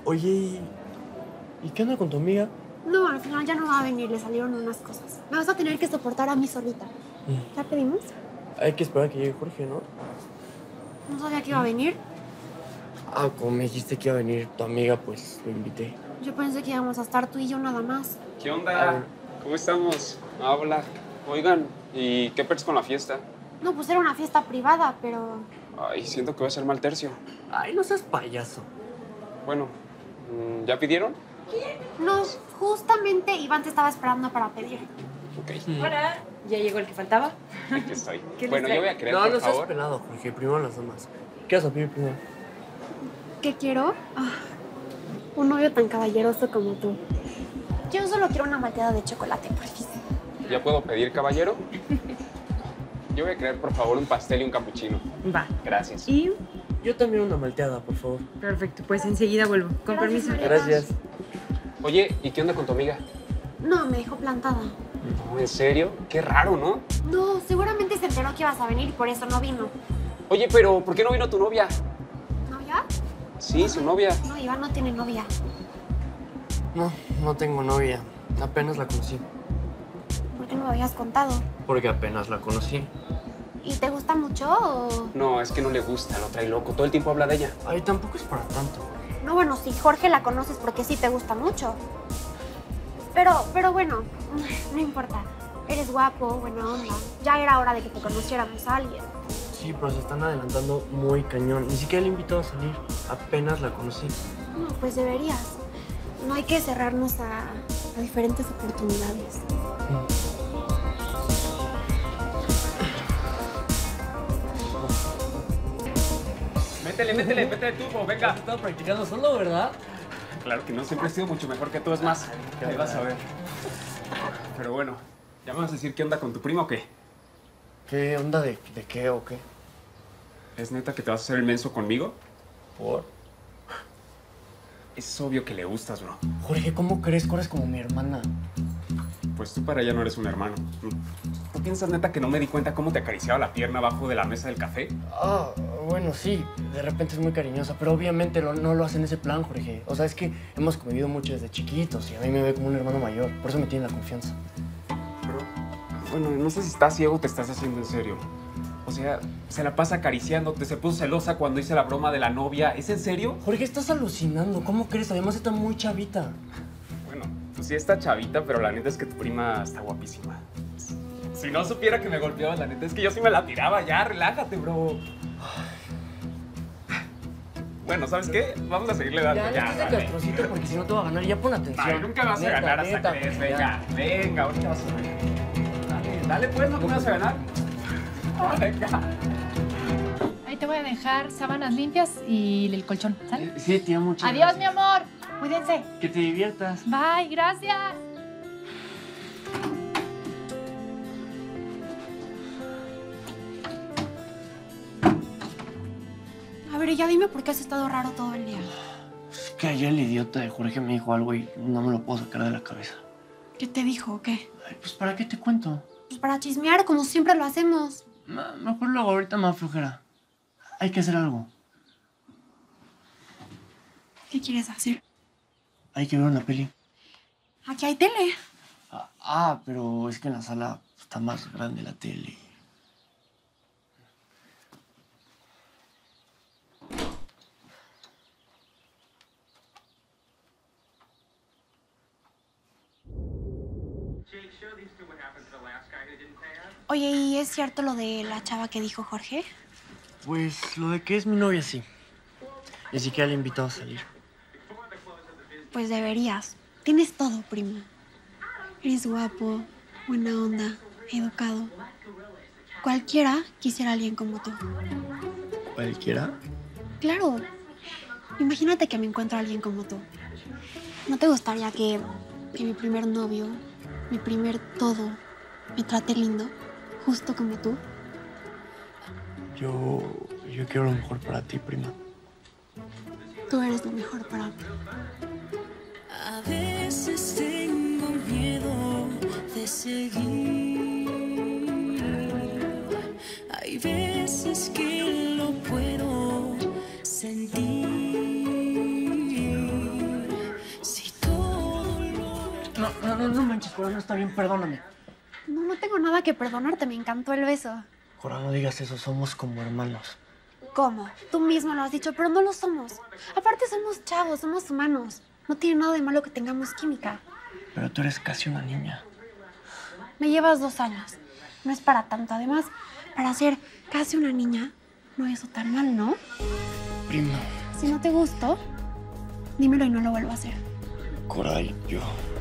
Oye, ¿y qué onda con tu amiga? No, al final ya no va a venir, le salieron unas cosas. Me vas a tener que soportar a mí solita. ¿Ya pedimos? Hay que esperar a que llegue Jorge, ¿no? No sabía que iba a venir. Ah, como me dijiste que iba a venir tu amiga, pues lo invité. Yo pensé que íbamos a estar tú y yo nada más. ¿Qué onda? ¿Cómo estamos? Hola. Oigan, ¿y qué pex con la fiesta? No, pues era una fiesta privada, pero... Ay, siento que va a ser mal tercio. Ay, no seas payaso. Bueno, ¿ya pidieron? No, justamente Iván te estaba esperando para pedir. Ok, Hola. ¿Ya llegó el que faltaba? aquí estoy. ¿Qué les Bueno, yo traigo? voy a querer, No, por no seas favor. pelado, Jorge. Primero las damas. ¿Qué vas a pedir primero? ¿Qué quiero? Un novio tan caballeroso como tú. Yo solo quiero una malteada de chocolate, por fin. ¿Ya puedo pedir, caballero? Yo voy a querer, por favor, un pastel y un capuchino. Va. Gracias. Y Yo también una malteada, por favor. perfecto, pues enseguida vuelvo. Con Gracias, permiso. María. Gracias. Oye, ¿y qué onda con tu amiga? No, me dejó plantada. No, ¿en serio? Qué raro, ¿no? No, seguramente se enteró que ibas a venir y por eso no vino. Oye, pero ¿por qué no vino tu novia? ¿Novia? Sí, su novia. No, Iván no tiene novia. No, no tengo novia. Apenas la conocí. ¿Por qué no me habías contado? Porque apenas la conocí. ¿Y te gusta mucho o...? No, es que no le gusta, lo trae loco. Todo el tiempo habla de ella. Ay, tampoco es para tanto. No, bueno, sí, Jorge la conoces porque sí te gusta mucho. Pero bueno, no importa. Eres guapo, buena onda. Ya era hora de que te conociéramos a alguien. Sí, pero se están adelantando muy cañón. Ni siquiera le he invitado a salir. Apenas la conocí. No, pues deberías. No hay que cerrarnos a diferentes oportunidades. Métele tú, venga. Estaba practicando solo, ¿verdad? Claro que no, siempre he sido mucho mejor que tú, es más. Ahí vas a ver. Pero bueno, ¿ya me vas a decir qué onda con tu primo o qué? ¿Qué onda de qué o qué? ¿Es neta que te vas a hacer el menso conmigo? ¿Por? Es obvio que le gustas, bro. Jorge, ¿cómo crees que eres como mi hermana? Pues tú para ella no eres un hermano. ¿No piensas neta que no me di cuenta cómo te acariciaba la pierna abajo de la mesa del café? Ah, bueno, sí. De repente es muy cariñosa, pero obviamente no lo hace en ese plan, Jorge. O sea, es que hemos convivido mucho desde chiquitos y a mí me ve como un hermano mayor. Por eso me tiene la confianza. Pero, bueno, no sé si estás ciego o te estás haciendo en serio. O sea, se la pasa acariciándote, se puso celosa cuando hice la broma de la novia. ¿Es en serio? Jorge, estás alucinando. ¿Cómo crees? Además está muy chavita. Bueno, pues sí está chavita, pero la neta es que tu prima está guapísima. Si no supiera que me golpeaba, la neta es que yo sí me la tiraba. Ya, relájate, bro. Bueno, ¿sabes qué? Vamos a seguirle dando. Ya, no estés de dale. castrocito porque si no te va a ganar. Ya pon atención. Ay, nunca vas a Neta, ganar hasta neta, que des. ya. Venga, ahorita vas a ver. Dale, pues, ¿no me vas a ganar? Venga. Ahí te voy a dejar sábanas limpias y el colchón, ¿sale? Sí, tía, muchas Adiós, gracias. mi amor. Cuídense. Que te diviertas. Bye, gracias. A ver, ya dime por qué has estado raro todo el día. Es que ayer el idiota de Jorge me dijo algo y no me lo puedo sacar de la cabeza. ¿Qué te dijo o qué? Ay, pues, ¿para qué te cuento? Pues para chismear, como siempre lo hacemos. Mejor luego, ahorita me da flojera. Hay que hacer algo. ¿Qué quieres hacer? Hay que ver una peli. Aquí hay tele. Pero es que en la sala está más grande la tele. Oye, ¿y es cierto lo de la chava que dijo Jorge? Pues lo de que es mi novia, sí. Ni siquiera le he invitado a salir. Pues deberías. Tienes todo, primo. Eres guapo, buena onda, educado. Cualquiera quisiera a alguien como tú. ¿Cualquiera? Claro. Imagínate que me encuentro a alguien como tú. ¿No te gustaría que mi primer novio, mi primer todo, me trate lindo? Justo como tú. Yo quiero lo mejor para ti, prima. Tú eres lo mejor para mí. A veces tengo miedo de seguir. Hay veces que lo puedo sentir. Cora, no está bien, perdóname. No, no tengo nada que perdonarte, me encantó el beso. Cora, no digas eso, somos como hermanos. ¿Cómo? Tú mismo lo has dicho, pero no lo somos. Aparte somos chavos, somos humanos. No tiene nada de malo que tengamos química. Pero tú eres casi una niña. Me llevas 2 años. No es para tanto. Además, para ser casi una niña, no es tan mal, ¿no? Prima. Si no te gustó, dímelo y no lo vuelvo a hacer. Cora, yo...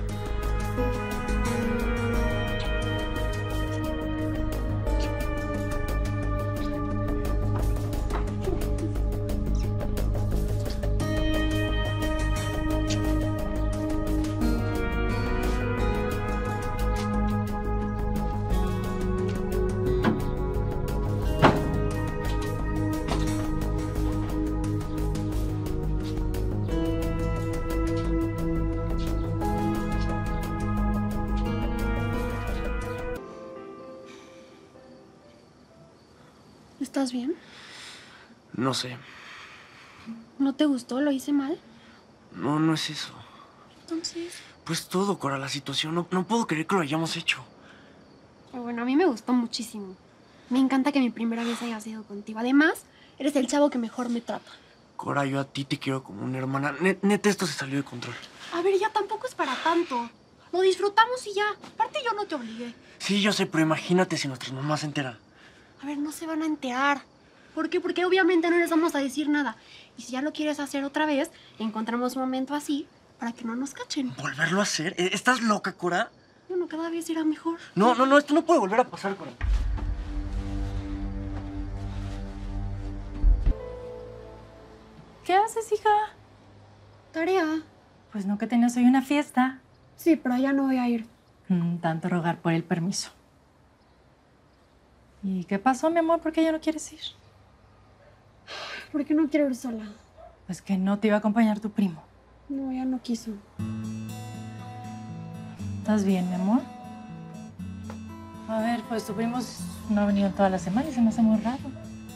¿Estás bien? No sé. ¿No te gustó? ¿Lo hice mal? No, no es eso. Entonces... Pues todo, Cora, la situación. No puedo creer que lo hayamos hecho. Bueno, a mí me gustó muchísimo. Me encanta que mi primera vez haya sido contigo. Además, eres el chavo que mejor me trata. Cora, yo a ti te quiero como una hermana. Neta, esto se salió de control. A ver, ya tampoco es para tanto. Lo disfrutamos y ya. Aparte, yo no te obligué. Sí, yo sé, pero imagínate si nuestras mamás se enteran. A ver, no se van a enterar. ¿Por qué? Porque obviamente no les vamos a decir nada. Y si ya lo quieres hacer otra vez, encontramos un momento así para que no nos cachen. ¿Volverlo a hacer? ¿Estás loca, Cora? Bueno, cada vez irá mejor. No, esto no puede volver a pasar, Cora. ¿Qué haces, hija? Tarea. Pues no, que tenías hoy una fiesta. Sí, pero ya no voy a ir. Tanto rogar por el permiso. ¿Y qué pasó, mi amor? ¿Por qué ya no quieres ir? ¿Por qué no quiero ir sola? Pues que no te iba a acompañar tu primo. No, ya no quiso. ¿Estás bien, mi amor? A ver, pues tu primo no ha venido toda la semana y se me hace muy raro.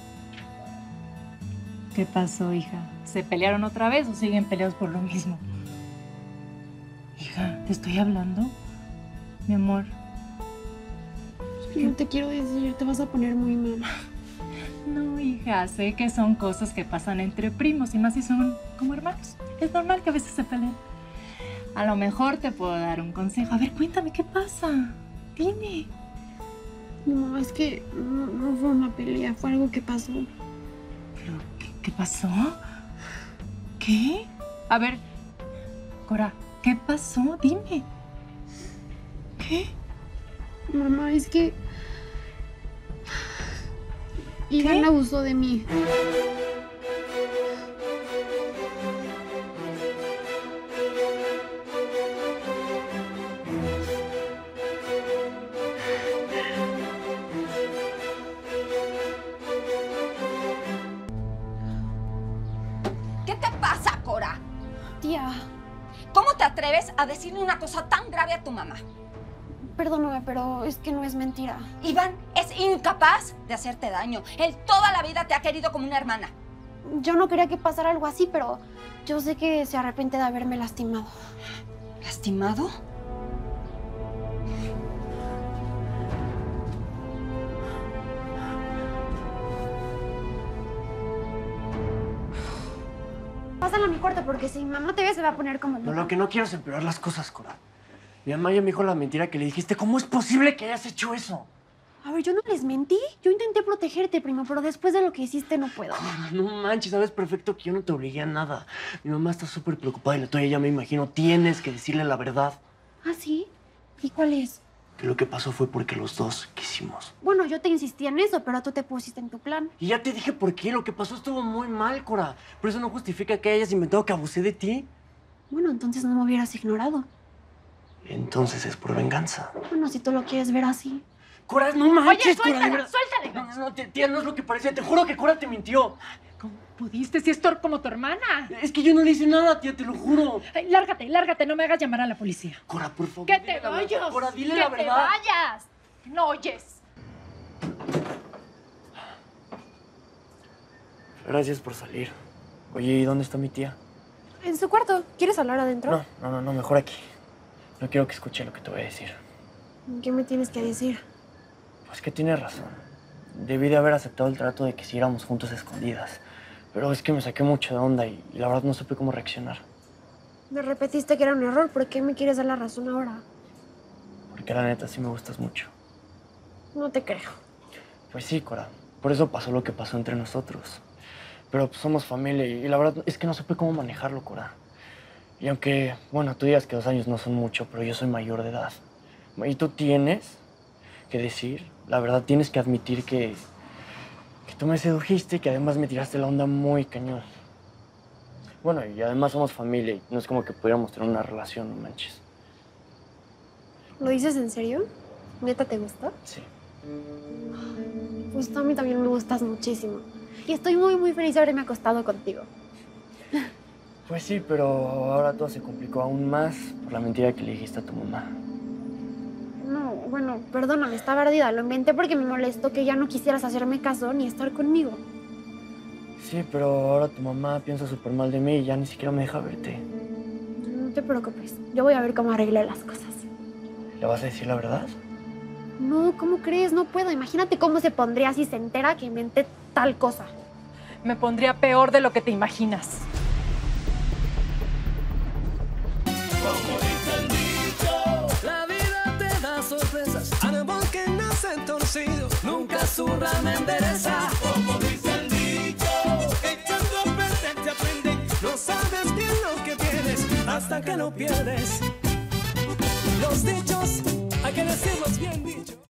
¿Qué pasó, hija? ¿Se pelearon otra vez o siguen peleados por lo mismo? Hija, te estoy hablando. Mi amor. No te quiero decir, te vas a poner muy mal. No, hija, sé que son cosas que pasan entre primos y más si son como hermanos. Es normal que a veces se peleen. A lo mejor te puedo dar un consejo. A ver, cuéntame, ¿qué pasa? Dime. No, es que no fue una pelea, fue algo que pasó. ¿Pero qué pasó? ¿Qué? A ver, Cora, ¿qué pasó? Dime. ¿Qué? Mamá, es que... Iván abusó de mí. ¿Qué te pasa, Cora? Tía, ¿Cómo te atreves a decirle una cosa tan grave a tu mamá? perdóname, pero es que no es mentira. Iván es incapaz de hacerte daño. Él toda la vida te ha querido como una hermana. Yo no quería que pasara algo así, pero yo sé que se arrepiente de haberme lastimado. ¿Lastimado? Pásala a mi cuarto porque si mi mamá te ve se va a poner como No, loca. lo que no quiero es empeorar las cosas, Cora. Mi mamá ya me dijo la mentira que le dijiste. ¿Cómo es posible que hayas hecho eso? A ver, yo no les mentí. Yo intenté protegerte, primo, pero después de lo que hiciste no puedo. Cora, no manches, sabes perfecto que yo no te obligué a nada. Mi mamá está súper preocupada y la tuya ya me imagino. Tienes que decirle la verdad. ¿Ah, sí? ¿Y cuál es? Que lo que pasó fue porque los dos quisimos. Bueno, yo te insistí en eso, pero tú te pusiste en tu plan. Y ya te dije por qué. Lo que pasó estuvo muy mal, Cora. Pero eso no justifica que hayas inventado que abusé de ti. Bueno, entonces no me hubieras ignorado. Entonces es por venganza. Bueno, si tú lo quieres ver así. Cora, no manches, Oye, Cora, de suéltala, verdad. suéltala. No, tía, no es lo que parece. Te juro que Cora te mintió. ¿Cómo pudiste si es como tu hermana? Es que yo no le hice nada, tía, te lo juro. Ay, lárgate, lárgate, no me hagas llamar a la policía. Cora, por favor. ¡Que dile te la verdad. vayas! Cora, dile ¡Que la te verdad. vayas! ¿No oyes? Gracias por salir. Oye, ¿y dónde está mi tía? En su cuarto. ¿Quieres hablar adentro? No, mejor aquí. No quiero que escuche lo que te voy a decir. ¿Qué me tienes que decir? Pues que tienes razón. Debí de haber aceptado el trato de que siguiéramos juntos a escondidas. Pero es que me saqué mucho de onda y la verdad no supe cómo reaccionar. Me repetiste que era un error. ¿Por qué me quieres dar la razón ahora? Porque la neta sí me gustas mucho. No te creo. Pues sí, Cora. Por eso pasó lo que pasó entre nosotros. Pero pues, somos familia y la verdad es que no supe cómo manejarlo, Cora. Y aunque, bueno, tú digas que 2 años no son mucho, pero yo soy mayor de edad. Y tú tienes que decir, la verdad tienes que admitir que tú me sedujiste y que además me tiraste la onda muy cañón. Bueno, y además somos familia y no es como que pudiéramos tener una relación, no manches. ¿Lo dices en serio? ¿Neta te gusta? Sí. Pues tú a mí también me gustas muchísimo. Y estoy muy feliz de haberme acostado contigo. Pues sí, pero ahora todo se complicó aún más por la mentira que le dijiste a tu mamá. No, bueno, perdóname, estaba ardida. Lo inventé porque me molestó que ya no quisieras hacerme caso ni estar conmigo. Sí, pero ahora tu mamá piensa súper mal de mí y ya ni siquiera me deja verte. No te preocupes, yo voy a ver cómo arreglé las cosas. ¿Le vas a decir la verdad? No, ¿cómo crees? No puedo. Imagínate cómo se pondría si se entera que inventé tal cosa. Me pondría peor de lo que te imaginas. La vida te da sorpresas, árbol que nace torcido, nunca su rama endereza. Como dice el dicho, echando a perder te aprende, no sabes bien lo que tienes hasta que lo pierdes. Los dichos hay que decirlos bien dichos.